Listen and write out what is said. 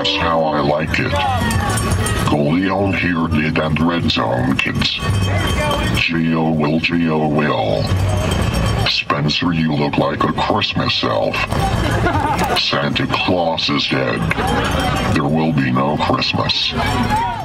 just how I like it. Goleon here did and Red Zone kids. Geo will. Spencer, you look like a Christmas elf. Santa Claus is dead. There will be no Christmas.